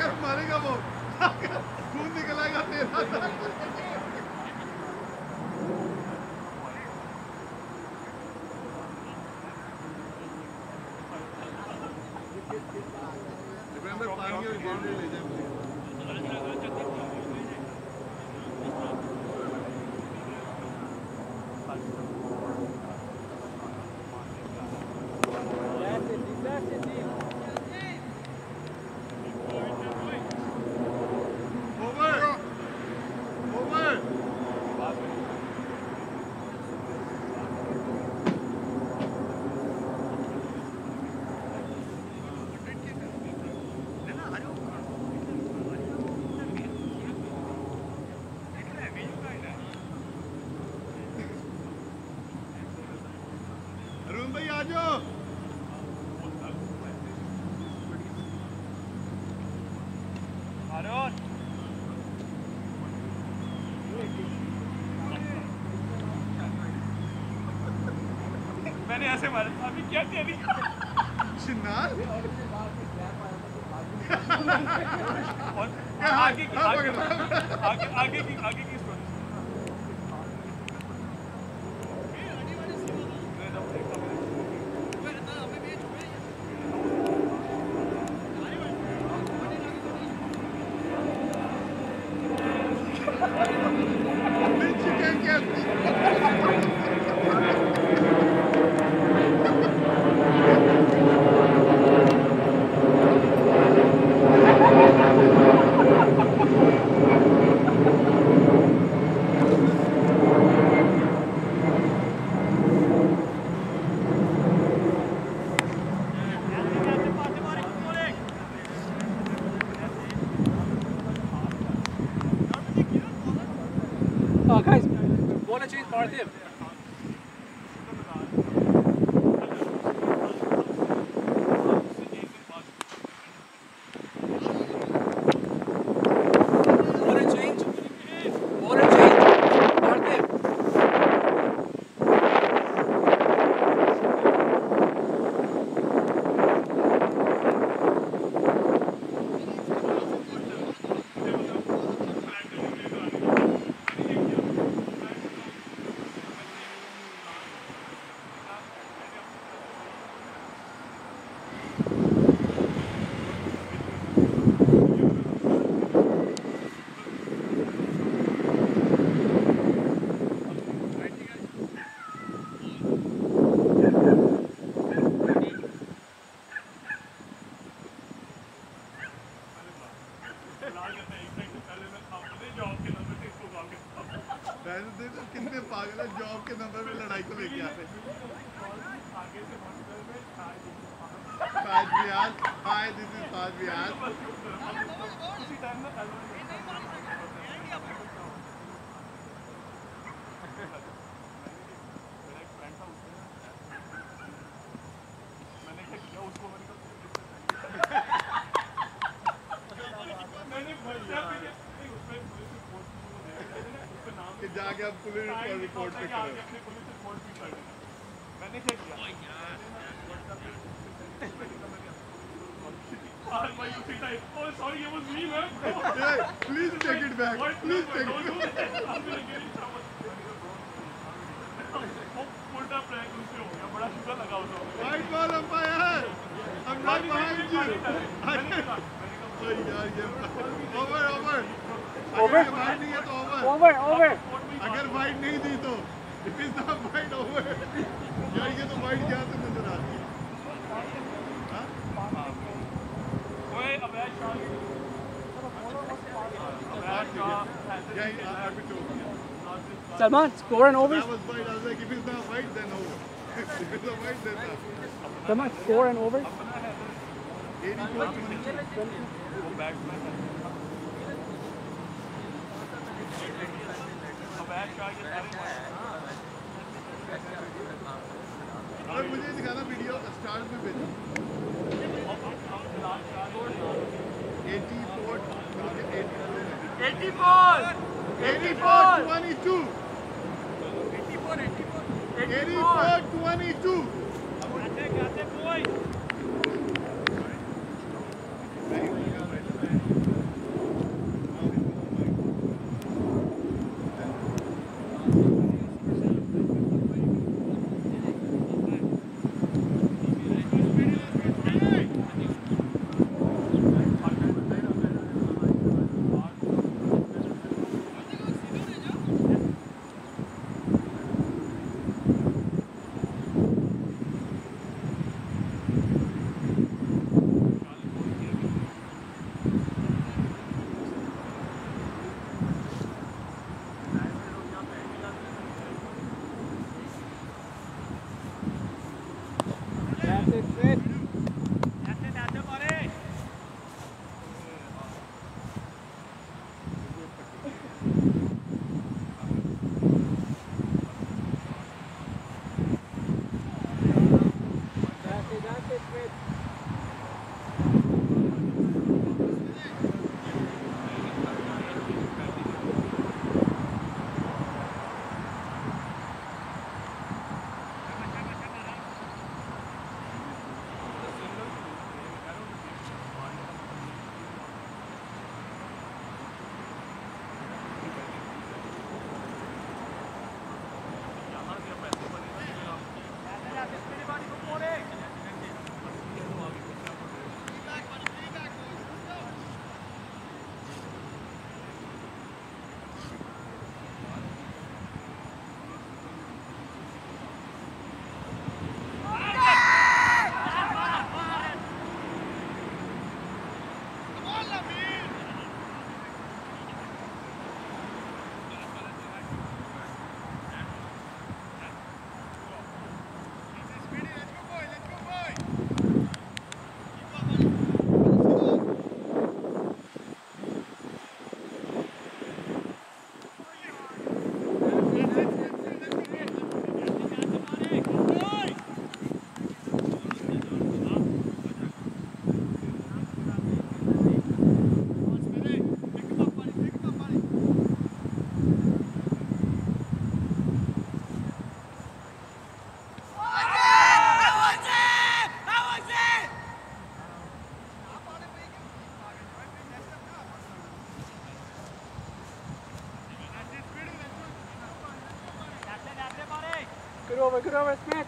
अगर मारेगा वो खून निकलेगा तेरा। पानी और गेंदे ले जाए। भाई आ जाओ। मैंने ऐसे मारा अभी क्या किया चिन्नार आगे की guys, wanna change Parthiv? कितने पागल है जॉब के नंबर में लड़ाई को लेके आते हैं। Hi, this is Fazviaz. कि जाके आप पुलिस रिपोर्ट पे करो। मैंने क्या किया? Oh, sorry, it was me, man. Hey, please take it back. Please take it back. I'm gonna get in trouble. उल्टा प्रैंक उससे हो गया, बड़ा शुक्र लगा उसे। White ball umpire. I'm not behind you. Over. अगर वाइड नहीं है तो over. अगर वाइड नहीं दी तो if it's not wide over यार ये तो वाइड क्या से नजर आती है। ओए अवैध Shah Salman, score and over. That was wide. I was like, if it's not wide, then over. If it's not wide, then not. Salman, score and over. 84. और मुझे दिखाना वीडियो स्टार्स में भेजना। 84-22 good over, Smith.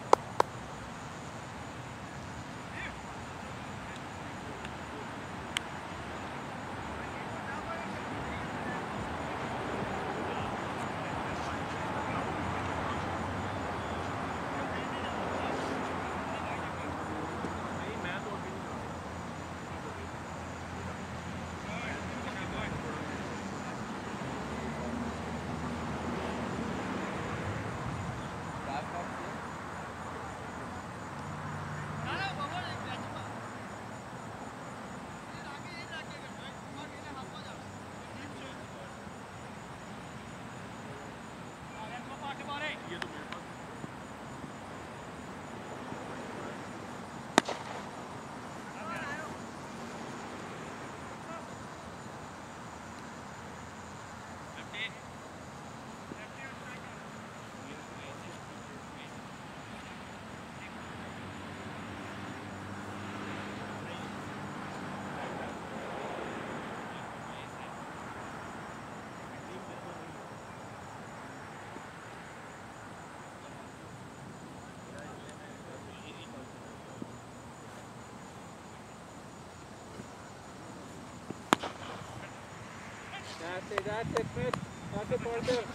That's it, Smith. That's it, Porter.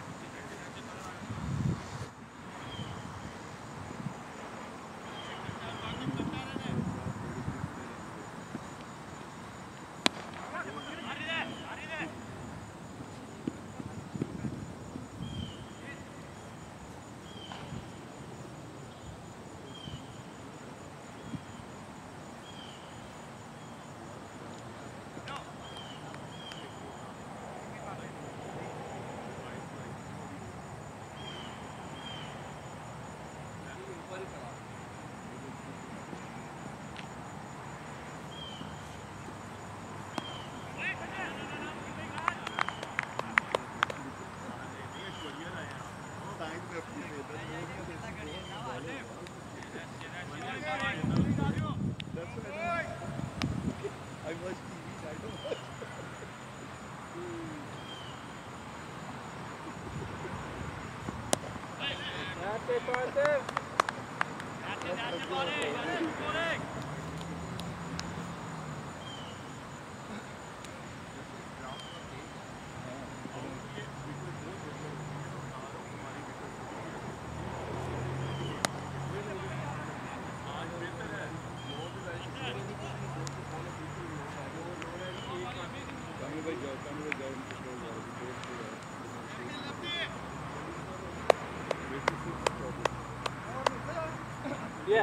Yeah.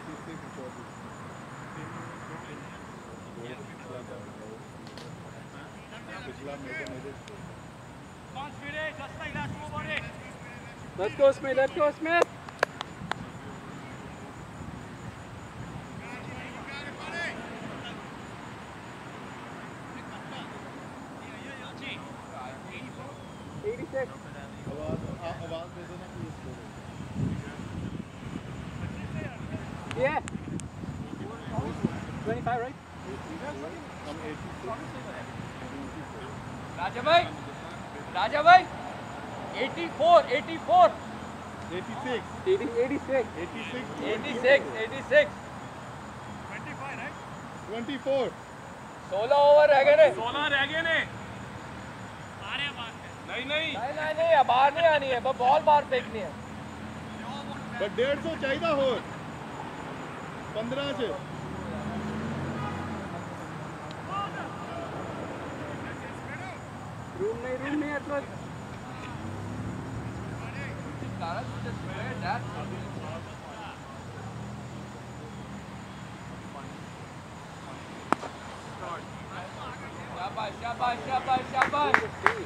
Let's go, Smith. Let's go, Smith. Yeah. 25, right? Raja bhai, 84. 86. 86. 86. 25 right? 24. 16 over रह गए ने 16 रह गए ने नहीं नहीं बाहर नहीं आनी है, बस बॉल बाहर फेंकनी है। बट 150 चाहिए हो 15 से रूम नहीं अटल शाबाश।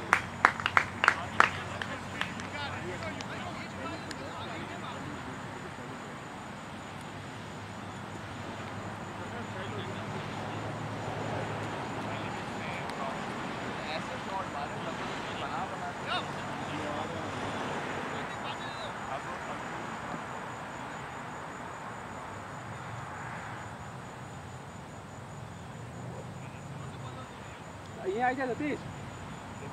ये आ जा सतीश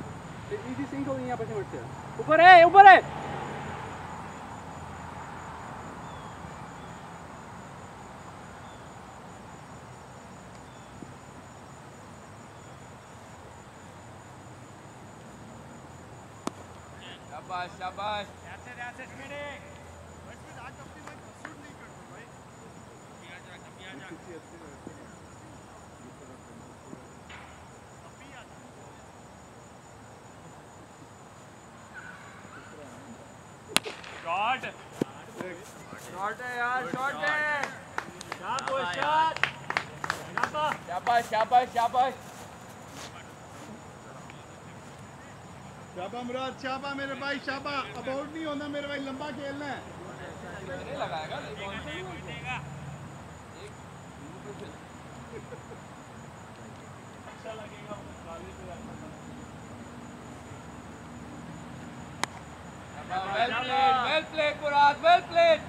इजी सिंक हो यहाँ पर से ऊपर है शाबाश शाबाश That's it, Smitty. Shot. Shot है यार शॉट है Shot, boy, shot. शाबाश शाबाश शाबाश शाबा मुराद, शाबा मेरे भाई, शाबा। अब आउट नहीं होना मेरे भाई, लंबा खेलना है। नहीं लगाएगा अच्छा लगेगा well played Murad well played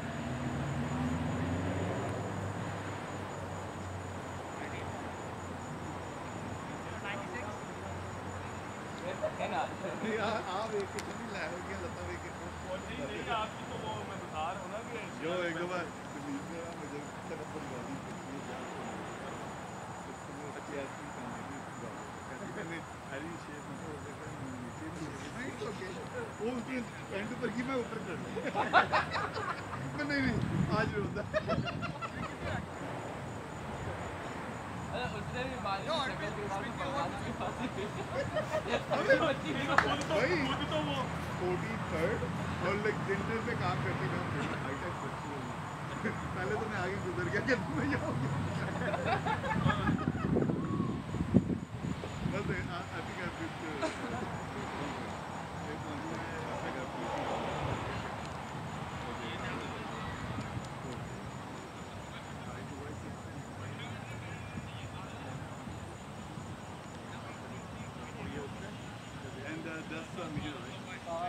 आप एक कितनी लाए हो गया लता विकेट नहीं आपकी तो वो मैं बता रहा हूँ ना कि जो एक दफा दिल्ली में मुझे तरफ पर गाली अच्छी ऐसी मैंने हरी शेप में नीचे नहीं ओके वो उसने एंड पर की मैं ऊपर कर नहीं आज होता उसने भी मारी भाई तो वो 43rd और लाइक डिनर पे काम करते काम हाईटेक बच्ची पहले तो मैं आगे गुजर गया कि मैं ये हो गया बस I think I fit that's from here, right?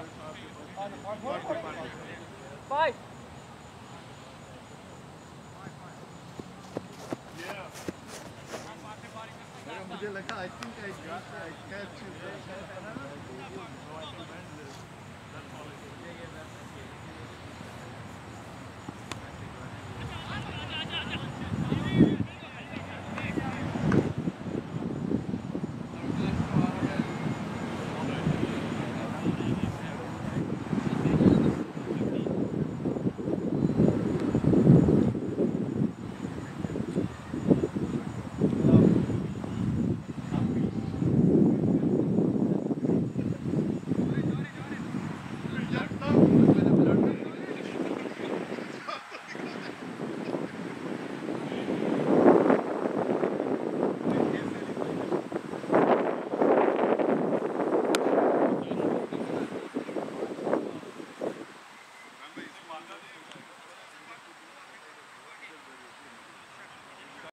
Five. मुझे लगा I think I catch you.